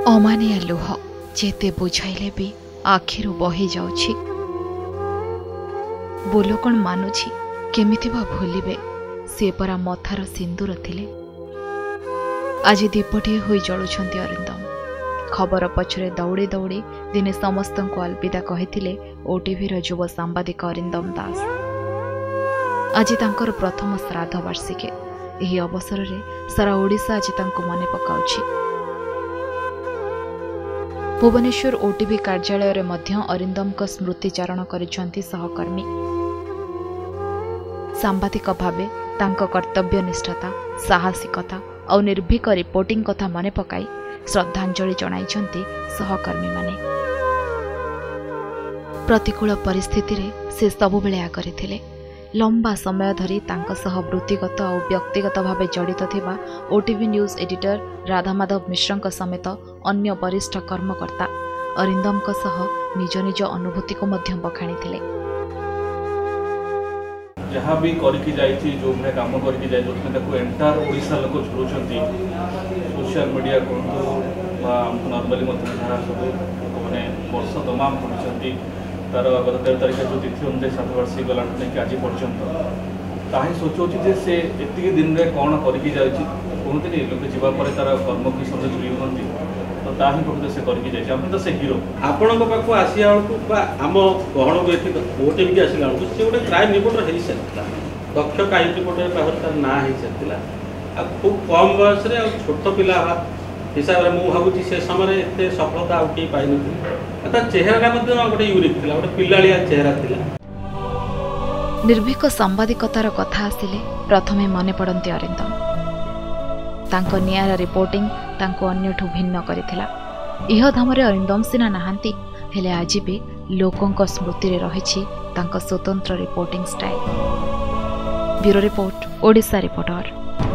अमानिया लुह जेते बुझाइले भी आखिरु बही जाउछि। बोलो कौन मानुछि केमिति बा भूलिबे से परा मथार सिंदूर थिले। आज दीपटिए होई जळुछंती अरिंदम। खबर पछरे दौड़ी दौड़ी दिने समस्त को अलविदा कहिथिले ओटीवीर युव सांबादिक अरिंदम दास। आज तांकर प्रथम श्राद्ध वार्षिकी। एही अवसर रे सारा ओडिशा आज तांको मने पकाउछि। भुवनेश्वर ओटीवी कार्यालय रे मध्य अरिंदम को स्मृतिचारण करिसंती सहकर्मी। सांबादिक भावे तांको कर्तव्यनिष्ठता, साहसिकता और निर्भीक रिपोर्टिंग कथा मने पकाई श्रद्धांजलि जणाइछंती सहकर्मी माने। प्रतिकूल परिस्थिति रे से सबु बेले आगरे थिले। लंबा समय धरी तांका सह वृत्तिगत और व्यक्तिगत भावे जड़ित थिबा ओटीवी न्यूज एडिटर राधामाधव मिश्रଙ୍କ समेत अन्य वरिष्ठ कर्मकर्ता अरिंदमଙ୍କ सह निज निज अनुभूति को मध्य बखाणी थिले। जहाँ भी करके जाइए जो भाई कम करके जाए जो एंटायर ओडिशा लोक झुलुंट सोशल मीडिया कहतु नर्माली सब मैंने वर्ष तमाम पढ़ी तार गत 13 तारीख जो तिथि अनुसार 7 वर्ष गला आज पर्यंत ताही सोचुची से एति दिन में कौन करके जाऊँगी कहते लोक जावापर तार कर्म की सद जुड़ी हमें तो ताही प्रकृत से करके जाए तो से हिरो आपण पाक आसा बेलू आम गहन को ये ओटीवी आसला बेलू सी गोटे क्राइम रिपोर्टर हो सारी दक्ष क्राइम रिपोर्टर पाखे तार ना हो सारी खूब कम बयस छोट पिला हिसाब से मुझे भावी से समय एत सफलता आउ कहीं पाई ना चेहरा गोटे यूनिक था गोटे पिलाड़िया चेहरा था। निर्भीक सांबादिकतार कथा आसिले प्रथमे मने पड़ती अरिंदम। तांको नियारा रिपोर्टिंग तांको अन्यठू भिन्न करिथिला। इह धामरे अरिंदम सिना नाहांती हेले आज भी लोकंक स्मृति रे रहिछि तांको स्वतंत्र reporting style. Bureau report Odisha reporter.